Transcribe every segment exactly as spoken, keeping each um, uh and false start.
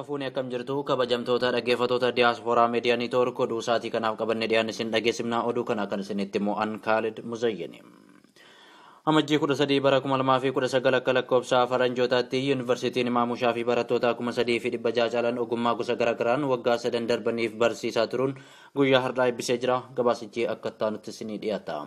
fuuni akkam jirtu kabajamtoota dhaggeeffattoota diiyaasporaa miidiyaa neetwoork oduu sa'aatii kanaaf qabanne dhiyaanne isin dhageessifnaa oduu kana kan isinitti mo'an Khalid Muzayyini. Amajjii kudha sadii bara kuma lamaa fi kudha sagal akka lakkoofsa faranjootaatti yuunivarsiitiin Imaamushaa fi barattoota kuma sadii fi dhibba ja'a caalan ogummaa gosa garaagaraan waggaa sadan darbaniif barsiisaa turuun guyyaa har'aa eebbisee jira. Gabaasichi akka taanutti isinii dhiyaata.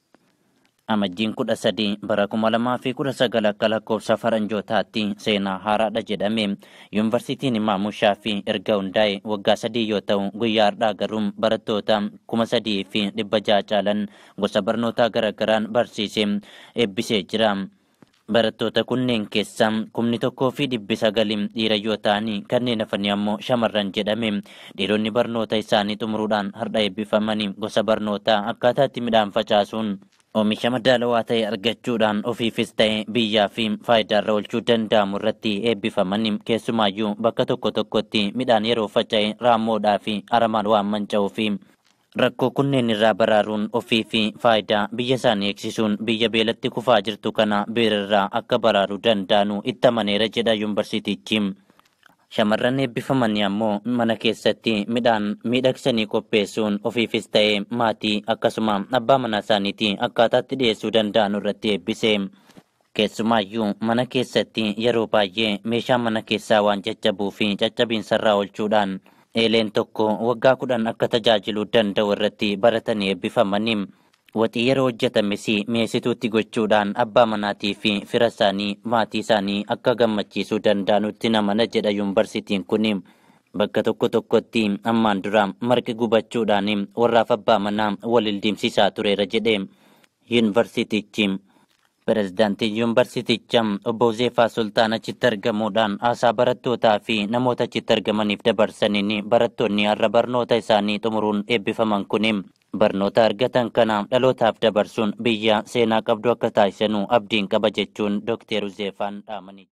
Amajjiin kudha sadii bara kuma lamaa fi kudha sagal akka lakkoofsa faranjootaatti seenaa haaraadha jedhame. Yuunivarsiitiin Imaamushaa fi erga hundaa'e waggaa sadii yoo ta'u guyyaa har'aa garuu barattoota kuma sadii fi dhibba ja'a caalan gosa barnootaa garaagaraan barsiisee eebbisee jira. Barattoota kunneen keessa kumni tokkoo fi dhibbi sagalii dhiira yoo ta'an kanneen hafanii ammoo shamarran jedhame. Dhiironni barnoota isaanii xumuruudhaan har'a eebbifamanii gosa barnootaa akkaataatti midhaan facaasuun oomisha madaalawaa ta'e argachuudhaan ofiifis ta'e biyyaa fi faayidaarra oolchuu danda'amu irratti eebbifamanii keessumaayyuu bakka tokko tokkotti midhaan yeroo faca'e raammoodhaa fi aramaan waan manca'uu fi rakkoo kunneen irraa baraaruun ofii fi faayidaa biyya isaanii eegsisuun biyya beelatti kufaa jirtu kana beerarraa akka baraaruu danda'anu itti amaneera jedha yuunivarsiitichi. Shamarran eebbifamanii ammoo mana keessatti midhaan miidhagsanii qopheessuun ofiifis ta'e maatii akkasuma abbaa manaa isaaniitii akkaataatti dhiyeessuu danda'an irratti eebbise. Keessumaayyuu mana keessatti yeroo baay'ee meeshaa mana keessaa waan caccabuu fi caccabiinsarraa oolchuudhaan eeleen tokko waggaa kudhan akka tajaajiluu danda'u irratti baratanii eebbifamanii. Waxii yeroo hojjetames mi'eessituutti gochuudhaan abbaa manaatii fi fira isaanii maatii isaanii akka gammachiisuu danda'anutti namana jedha yuunivarsiitiin kun. Bakka tokko tokkotti ammaan dura marqi gubachuudhaan warraaf abbaa manaa wal ildiimsisaa tureera jedhe yuunivarsiitichi. Pireezidaantiin yuunivarsiitichaa obbo Zeefaa Sultaan achitti argamuudhaan haasaa barattootaa fi namoota achitti argamaniif dabarsaniin barattoonni har'a barnoota isaanii xumuruun eebbifaman kun barnoota argatan kana dhalootaaf dabarsuun biyya seenaa qabdu akka taasisanu abdiin qaba jechuun Dookter Zeefaan dhaamanii.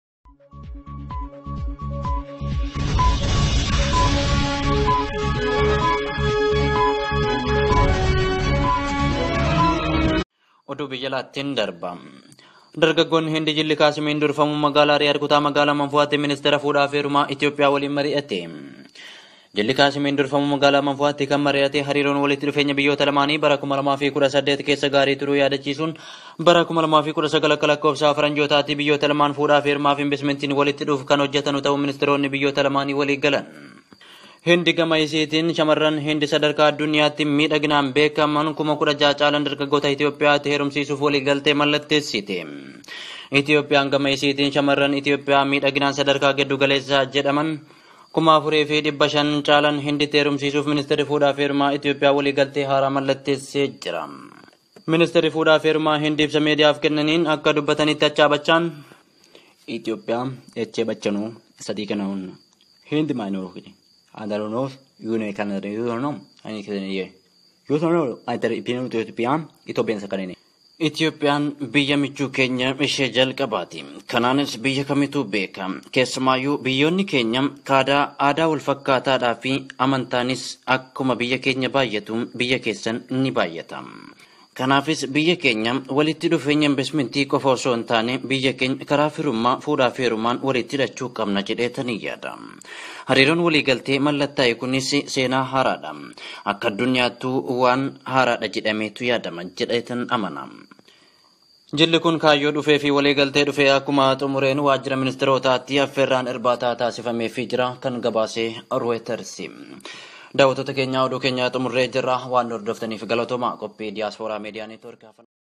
Oduu biyya laattiin darba. Dargaggoonni Hindi Jilli Kaasimiin durfamu magaalaa Riyaad kutaa magaalaa Manfuwaatti ministeera fuudhaa fi heerumaa Itoophiyaa waliin mari'ate. Jilli Kaasimiin durfamu magaalaa Manfuwaatti kan mari'ate hariiroon walitti dhufeenya biyyoota lamaanii bara kuma lamaa fi kudha saddeet keessa gaarii turuu yaadachiisuun bara kuma lamaa fi kudha sagal akka lakkoofsa faranjootaatti biyyoota lamaan fuudhaa fi heerumaa fi investimentiin walitti dhufu kan hojjetanu ta'uu ministeeronni biyyoota lamaanii walii galan. Hindi gama isiitiin shamarran Hindi sadarkaa addunyaatti miidhaginaan beekaman kuma kudha ja'a caalan dargaggoota Itoophiyaatti heerumsiisuuf walii galtee mallatteessite. Itoophiyaan gama isiitiin shamarran Itoophiyaa miidhaginaan sadarkaa giddu galeessaa jedhaman kuma afurii fi dhibba shan caalan Hinditti heerumsiisuuf ministeerri fuudhaa fi heerumaa Itoophiyaa walii galtee haaraa mallatteessee jira. Ministeerri fuudhaa fi heerumaa Hindi ibsa miidiyaaf kennaniin akka dubbatanitti achaa bachaan Itoophiyaa echee bachanuu sadii kanaa'uun Hindi maayinoo I don't know if you know Canada, you don't know. I need to know. You don't know. I tell you, Ethiopian, Ethiopian sakarene. Ethiopian biyya michuu keenya ishee jalqabaati. Kanaanis biyya kamitu beeka. Keessumaayyuu biyyoonni keenya aadaa aadaa wal fakkaataadhaa fi amantaanis akkuma biyya keenya baay'atu biyya keessan ni baay'ata. Kanaafis biyya keenya walitti dhufeenya investmentii qofa osoo hin taane biyya keenya karaa firummaa fuudhaa fi heerumaan walitti hidhachuu qabna jedheetanii yaada. Hariiroon waliigaltee mallattaa'e kunis seenaa haaraadha. Akka addunyaattuu waan haaraadha jedhameetu yaadama jedheetan amana. Jilli kun kaayyoo dhufee fi waliigaltee dhufee akkuma xumureen waajjira ministeerotaatti affeerraan irbaataa taasifameefii jira kan gabaasee Reuters. Daawwattoota keenya oduu keenya xumurree jirra waan hordoftaniif galatoomaa qophii diiyaasporaa miidiyaa neetwoork.